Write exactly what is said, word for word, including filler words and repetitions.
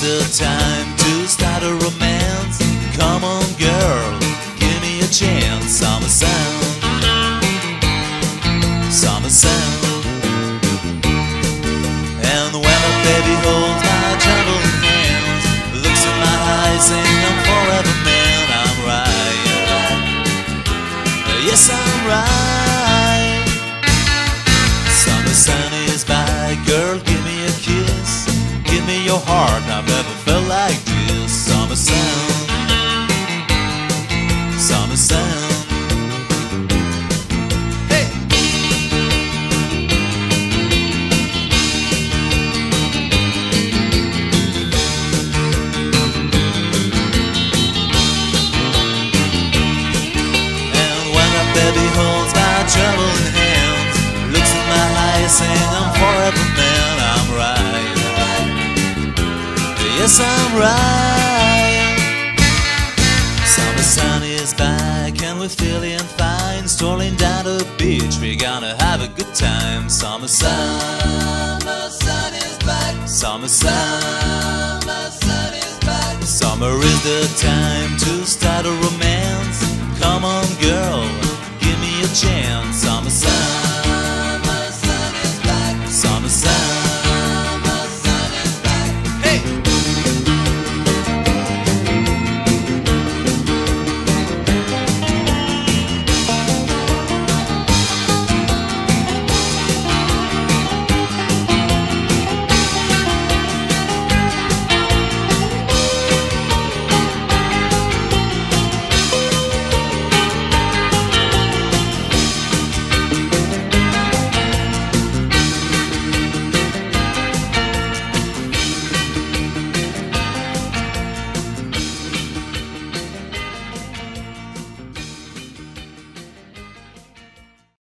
the time to start a romance? Come on girl, give me a chance. Summer sound, summer sound. And when a baby holds my trembling hands, looks in my eyes saying I'm forever man, I'm right. Yes, I'm right. Summer sun is by, girl, give me a kiss. Give me your heart, I've never felt like this. Summer sound, summer sound. Hey! And when a baby holds my trembling hands, looks in my eyes saying I'm forever man, I'm right. Yes, I'm right. Summer sun is back and we're feeling fine, strolling down the beach, we're gonna have a good time. Summer sun, summer sun is back. Summer sun, summer sun is back. Summer is the time to start a romance. Come on girl, give me a chance. Summer sun, summer sun is back. Summer sun.